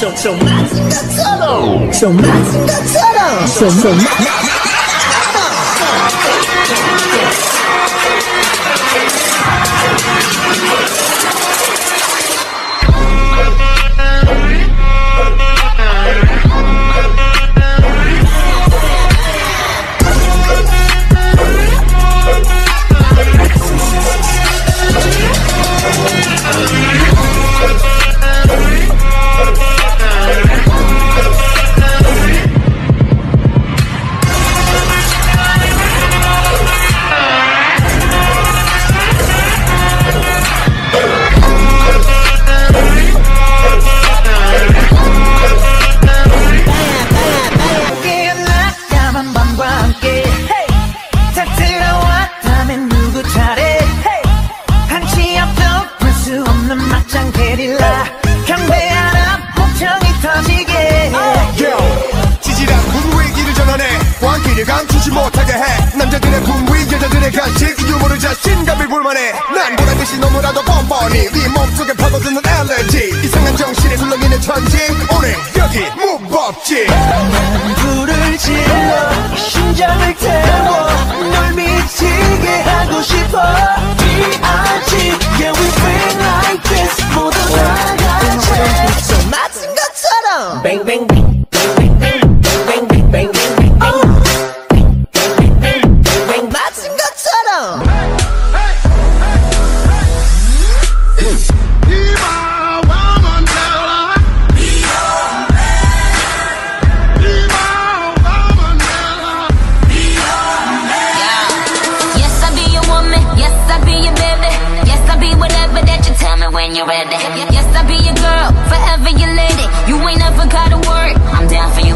좀 맞은 것처럼 좀 맞은 것처럼 좀 감추지 못하게 해 남자들의 분위 여자들의 간식 유머를 자신감을 불만해 난 보란듯이 너무나도 뻔뻔히 네 몸속에 파고드는 알레르기 이상한 정신에 굴러있는 천지 오늘 여기 무법지 난 불을 질러 심장을 태워 널 미치게 하고 싶어 D.I.G. Yeah we bring like this 모두 다 같이 좀 맞은 것처럼 Bang bang bang bang bang bang bang bang bang 맞은 것처럼 when you're ready. Yes, I'll be your girl, forever your lady. You ain't never gotta worry, I'm down for you.